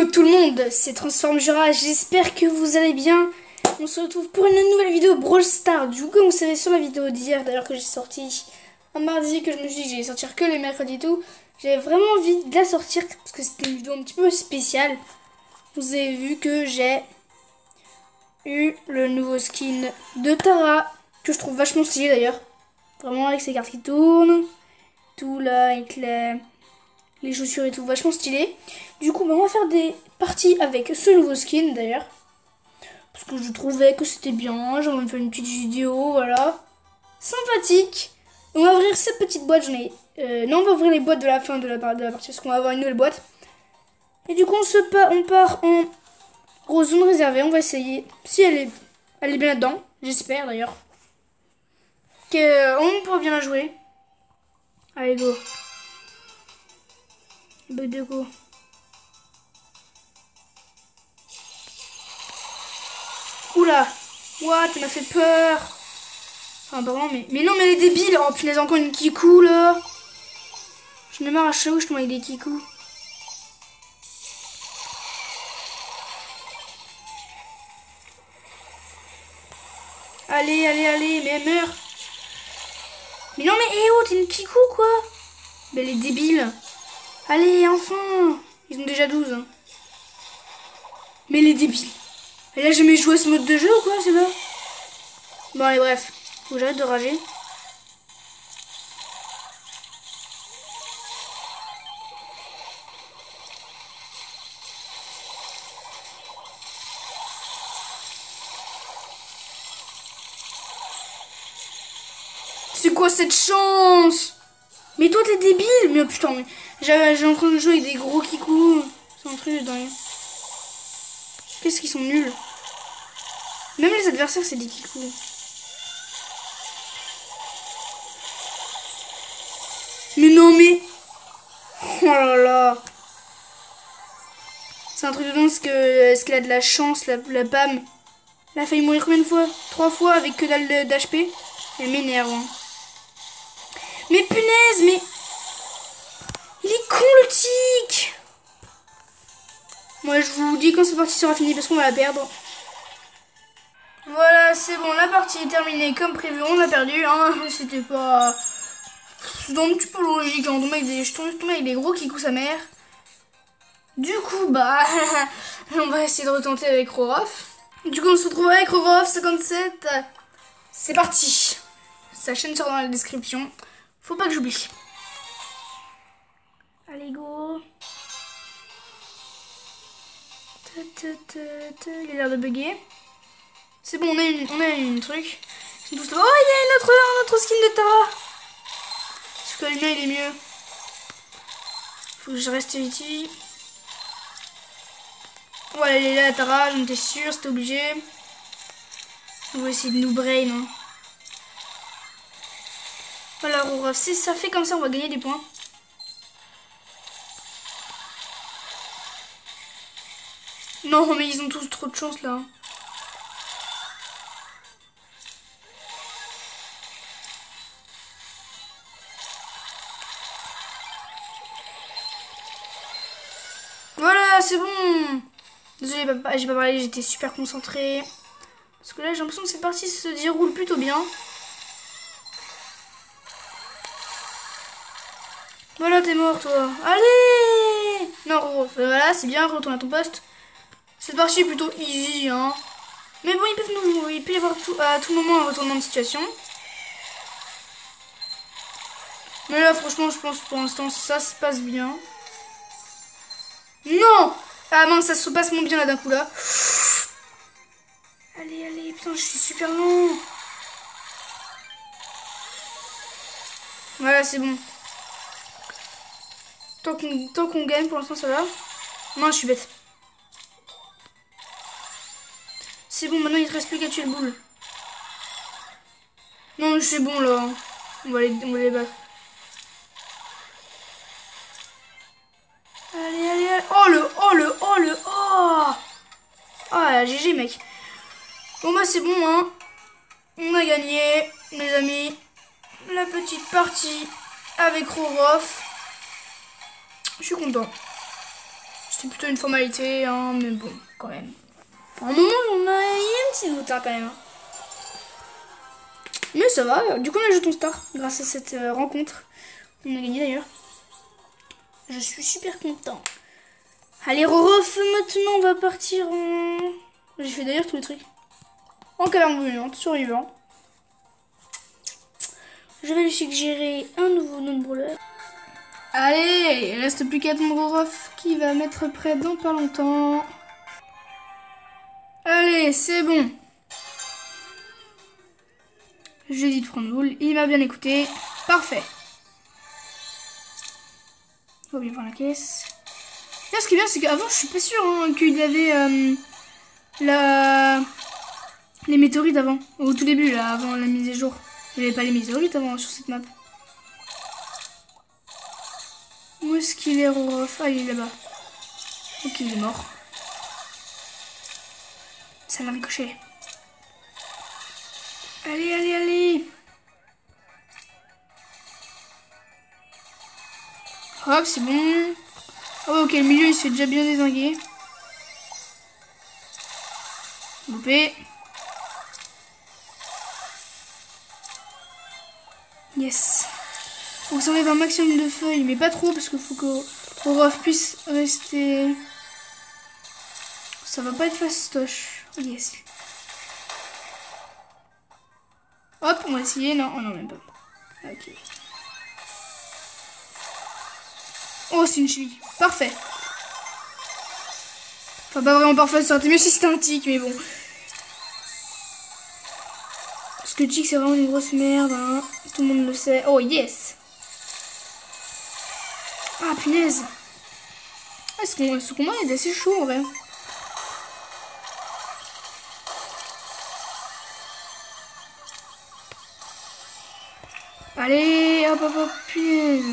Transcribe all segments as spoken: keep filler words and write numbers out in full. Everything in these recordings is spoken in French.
Yo tout le monde, c'est Transform Jura, j'espère que vous allez bien. On se retrouve pour une nouvelle vidéo Brawl Stars. Du coup, comme vous savez sur la vidéo d'hier, d'ailleurs que j'ai sorti un mardi, que je me suis dit que j'allais sortir que les mercredis et tout, j'avais vraiment envie de la sortir parce que c'était une vidéo un petit peu spéciale. Vous avez vu que j'ai eu le nouveau skin de Tara, que je trouve vachement stylé d'ailleurs. Vraiment avec ses cartes qui tournent, tout là avec les... les chaussures et tout, vachement stylé. Du coup, bah, on va faire des parties avec ce nouveau skin d'ailleurs. Parce que je trouvais que c'était bien. J'ai envie de faire une petite vidéo, voilà. Sympathique. On va ouvrir cette petite boîte. J'en ai. Euh, non, on va ouvrir les boîtes de la fin de la, de la partie parce qu'on va avoir une nouvelle boîte. Et du coup, on, se part, on part en grosse zone réservée. On va essayer si elle est, elle est bien là-dedans. J'espère d'ailleurs. On pourra bien la jouer. Allez, go. Bug de go. Oula. What, elle m'a fait peur. Enfin, pardon, mais... Mais non, mais elle est débile. Oh, punaise, encore une kikou, là. Je me marre à chaud, je tombe avec des kikous. Allez, allez, allez, mais elle meurt. Mais non, mais eh oh, t'es une kikou, quoi. Mais elle est débile. Allez, enfin. Ils ont déjà douze. Hein. Mais elle est débile. Elle a jamais joué à ce mode de jeu ou quoi, c'est là? Bon, allez, bref. Faut que j'arrête de rager. C'est quoi cette chance? Mais toi, t'es débile. Mais oh, putain, mais j'ai en train de jouer avec des gros kikous. C'est un truc de dingue. Qu'est-ce qu'ils sont nuls. Même les adversaires, c'est des kikous. Mais non, mais... Oh là là. C'est un truc de dingue. Est-ce que, est-ce qu'elle a de la chance, la, la P A M? Elle a failli mourir combien de fois? Trois fois avec que dalle d'H P. Elle m'énerve. Hein. Mais punaise, mais... Il est con, le tic. Moi, je vous dis quand cette partie sera finie parce qu'on va la perdre. Voilà, c'est bon, la partie est terminée comme prévu, on l'a perdu, hein, c'était pas... C'est un petit peu logique, hein, avec des... je tombe avec des gros kikous sa mère. Du coup, bah, on va essayer de retenter avec Rorof. Du coup, on se retrouve avec Rorof cinquante-sept. C'est parti. Sa chaîne sera dans la description. Faut pas que j'oublie. Allez, go. Il a l'air de bugger. C'est bon, on a une, on a une truc. Oh, il y a une autre, un autre skin de Tara. Parce que le mien, il est mieux. Faut que je reste ici. Voilà, elle est là, Tara, j'en étais sûre, c'était obligé. On va essayer de nous brain. Hein. Voilà, Rorof, si ça fait comme ça, on va gagner des points. Non, mais ils ont tous trop de chance là. Voilà, c'est bon. Désolé, j'ai pas parlé, j'étais super concentrée. Parce que là, j'ai l'impression que cette partie se déroule plutôt bien. Voilà, t'es mort, toi. Allez. Non, voilà, c'est bien, retourne à ton poste. Cette partie est plutôt easy, hein. Mais bon, ils peuvent nous, il peut y avoir tout, à tout moment un retournement de situation. Mais là, franchement, je pense pour l'instant, ça se passe bien. Non! Ah mince, ça se passe moins bien là d'un coup là. Allez, allez, putain, je suis super long. Voilà, c'est bon. Tant qu'on tant qu'on gagne, pour l'instant, ça va. Non, je suis bête. C'est bon, maintenant il te reste plus qu'à tuer le boule. Non, mais c'est bon là. On va les, on va les battre. Allez, allez, allez. Oh le, oh le, oh le, oh. Ah, G G, mec. Bon, bah, c'est bon, hein. On a gagné, les amis. La petite partie avec Rorof. Je suis content. C'était plutôt une formalité, hein, mais bon, quand même. À un moment, on a eu un petit doute, hein, quand même. Mais ça va, du coup, on a jeton star grâce à cette euh, rencontre. On a gagné d'ailleurs. Je suis super content. Allez, Rorof, maintenant, on va partir en... J'ai fait d'ailleurs tous les trucs. En caverne brûlante, survivant. Je vais lui suggérer un nouveau nom de brûleur. Allez, il reste plus qu'à ton Rorof qui va mettre prêt dans pas longtemps. Allez, c'est bon. J'ai dit de prendre boule, il m'a bien écouté. Parfait. On va bien voir la caisse. Là, ce qui est bien, c'est qu'avant, je suis pas sûre hein, qu'il y avait euh, la... les météorites avant. Au tout début, là, avant la mise à jour. Il n'y avait pas les météorites avant sur cette map. Où est-ce qu'il est, Rorof? Ah, il est là-bas. Ok, il est mort. Ça l'a ricoché. Allez, allez, allez. Hop, c'est bon. Oh, ok, le milieu, il se fait déjà bien dézinguer. Loupé. Yes. Faut que ça enlève un maximum de feuilles, mais pas trop, parce qu'il faut que Rorof puisse rester... Ça va pas être fastoche. Yes. Hop, on va essayer. Non, oh non, même pas. Ok. Oh, c'est une cheville. Parfait. Enfin, pas vraiment parfait, ça aurait été mieux si c'était un tic, mais bon. Parce que le tic, c'est vraiment une grosse merde. Hein. Tout le monde le sait. Oh, yes. Ah, punaise. Ah, ce, ce combat est assez chaud, en vrai. Allez, hop, hop, hop, punaise.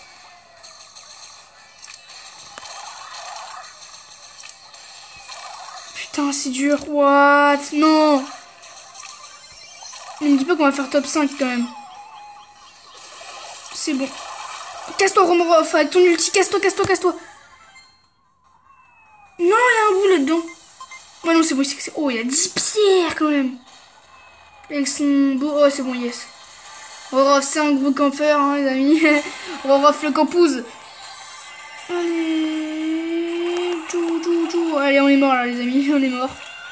Putain, c'est dur. What? Non. Ne me dis pas qu'on va faire top cinq quand même. C'est bon. Casse-toi, Rorof, avec ton ulti. Casse-toi, casse-toi, casse-toi. Non, il y a un bout là-dedans. Ouais, non, c'est bon. Oh, il y a dix pierres quand même. Avec son beau. Oh, c'est bon, yes. Rorof, c'est un gros campeur, hein, les amis. Rorof, le campouze. Allez. Tchou, tchou, tchou. Allez, on est mort là, les amis. On est mort.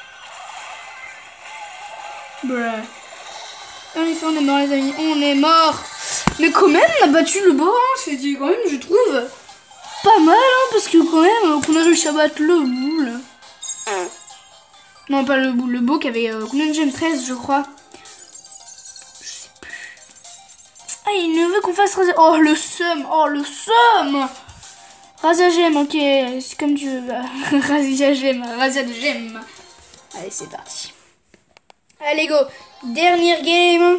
Bruh. En effet, on est mort, les amis. On est mort. Mais quand même, on a battu le beau. Hein. C'était quand même, je trouve, pas mal. Hein, parce que quand même, qu'on a réussi à battre le boule. Non, pas le boule. Le beau qui avait euh, combien de gemmes? treize, je crois. Je sais plus. Ah, il ne veut qu'on fasse rasia. Oh, le seum. Oh, le seum. Rasia gemme, ok. C'est comme tu veux. Rasia gemme. Rasia de gemme. Allez, c'est parti. Allez, go. Dernière game.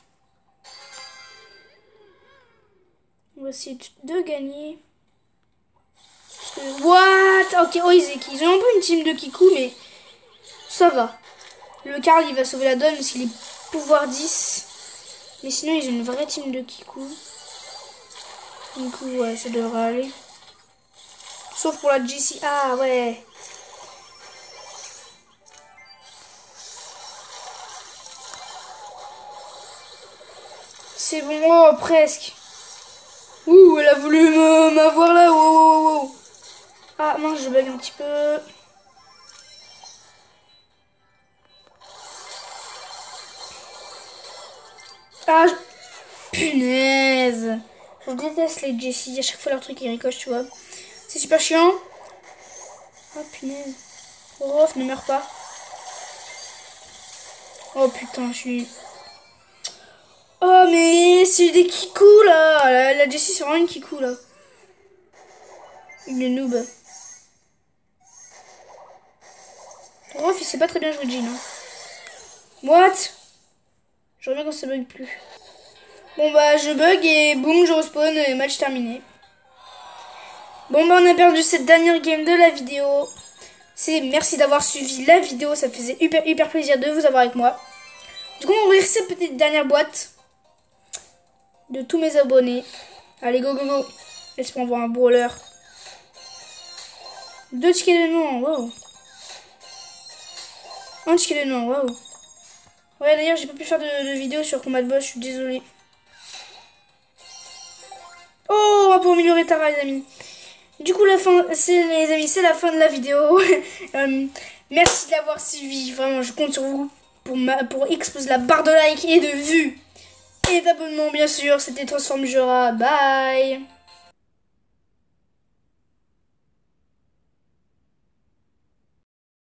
On va essayer de gagner. Parce que... What? Ok, oh, ils, ils ont un peu une team de Kiku, mais ça va. Le Karl, il va sauver la donne parce qu'il est pouvoir dix. Mais sinon, ils ont une vraie team de Kiku. Du coup, ouais, ça devrait aller. Sauf pour la Jessie. Ah, ouais. C'est bon, oh, presque. Ouh, elle a voulu m'avoir là. Wow, wow, wow. Ah, mince, je bug un petit peu. Ah, je... punaise. Je déteste les Jessie. À chaque fois, leur truc, ils ricochent, tu vois. C'est super chiant. Oh, punaise. Rorof, ne meurs pas. Oh, putain, je suis... Oh, mais c'est des Kiku, là. La, la Jessie, c'est vraiment une Kiku, là. Une noob. Rorof, il sait pas très bien jouer Jean. Hein. What? Je reviens quand ça bug plus. Bon, bah, je bug et boum, je respawn et match terminé. Bon, bah, on a perdu cette dernière game de la vidéo. C'est merci d'avoir suivi la vidéo. Ça me faisait hyper, hyper plaisir de vous avoir avec moi. Du coup, on va ouvrir cette petite dernière boîte de tous mes abonnés. Allez, go, go, go. Laisse-moi voir un brawler. Deux tickets d'événement, wow. Un ticket d'événement, wow. Ouais, d'ailleurs, j'ai pas pu faire de, de vidéo sur combat de boss, je suis désolée. Oh, pour améliorer Tara, les amis. Du coup, la fin, c'est les amis, c'est la fin de la vidéo. euh, merci d'avoir suivi. Vraiment, je compte sur vous pour, ma, pour exploser la barre de like et de vues. Et d'abonnement, bien sûr. C'était Transform Jura. Bye.